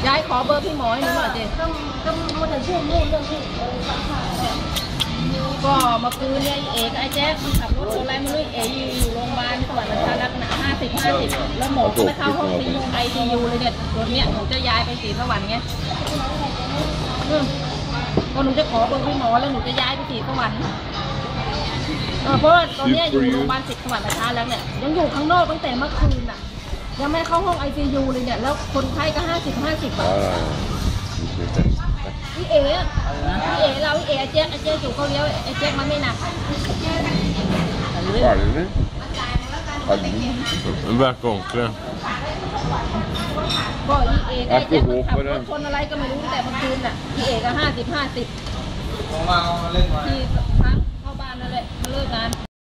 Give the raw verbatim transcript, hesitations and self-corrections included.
ยายขอเบอร์พี่หมอให้หนูหน่อยเจ๊ต้องต้องมาถึงช่วงนู่นเรื่องที่ก็มาคืนเนี่ยเอกไอ้แจ๊คมันขับรถชนอะไรไม่รู้เอกอยู่โรงพยาบาลสวรรค์ประชารักษณ์ห้าสิบห้าสิบแล้วหมอก็ไม่เข้าห้องซียูไอซียูเลยเนี่ยตัวเนี้ยหนูจะย้ายไปศรีสวรรค์ไงก็หนูจะขอเบอร์พี่หมอแล้วหนูจะย้ายไปศรีสวรรค์เพราะว่าตอนนี้อยู่โรงพยาบาลศรีสวรรค์ประชาแล้วเนี่ยยังอยู่ข้างนอกตั้งแต่เมื่อคืนอ่ะยังไม่เข้าห้องไอซียูเลยเนี่ยแล้วคนไข้ก็ห้าสิบห้าสิบอ่ะพี่เอ๋พี่เอ๋เราพี่เอ๋ไอเจ๊ไอเจ๊อยู่เขาเลี้ยวไอเจ๊มันไม่หนักมันแบบกงเครื่องก็อีเอ๋ไอเจ๊มันขับรถชนอะไรก็ไม่รู้แต่เมื่อคืนน่ะพี่เอ๋ก็ห้าสิบห้าสิบที่ทั้งเข้าบ้านนั่นแหละมาเลิกงาน